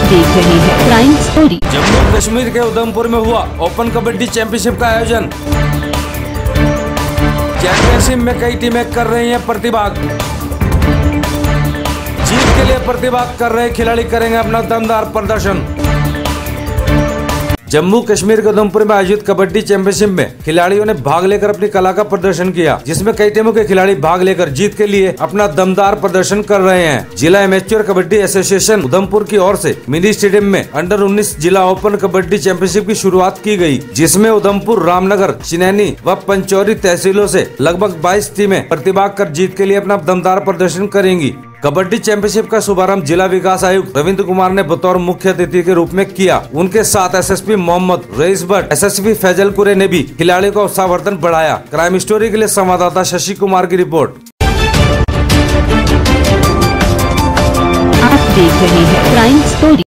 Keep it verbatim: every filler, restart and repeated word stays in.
देख रहे हैं क्राइम स्टोरी। जम्मू कश्मीर के उधमपुर में हुआ ओपन कबड्डी चैंपियनशिप का आयोजन। चैंपियनशिप में कई टीमें कर रही हैं प्रतिभाग। जीत के लिए प्रतिभाग कर रहे खिलाड़ी करेंगे अपना दमदार प्रदर्शन। जम्मू कश्मीर के उधमपुर में आयोजित कबड्डी चैंपियनशिप में खिलाड़ियों ने भाग लेकर अपनी कला का प्रदर्शन किया, जिसमें कई टीमों के खिलाड़ी भाग लेकर जीत के लिए अपना दमदार प्रदर्शन कर रहे हैं। जिला एमेच्योर कबड्डी एसोसिएशन उधमपुर की ओर से मिनी स्टेडियम में अंडर उन्नीस जिला ओपन कबड्डी चैंपियनशिप की शुरुआत की गई, जिसमें उधमपुर, रामनगर, चिनैनी व पंचौरी तहसीलों से लगभग बाईस टीमें प्रतिभाग कर जीत के लिए अपना दमदार प्रदर्शन करेंगी। कबड्डी चैंपियनशिप का शुभारंभ जिला विकास आयुक्त रविंद्र कुमार ने बतौर मुख्य अतिथि के रूप में किया। उनके साथ एसएसपी मोहम्मद रईस भट्ट, एसएसपी फैजल कुरे ने भी खिलाड़ियों का उत्साहवर्धन बढ़ाया। क्राइम स्टोरी के लिए संवाददाता शशि कुमार की रिपोर्ट। आप देख रहे हैं क्राइम स्टोरी।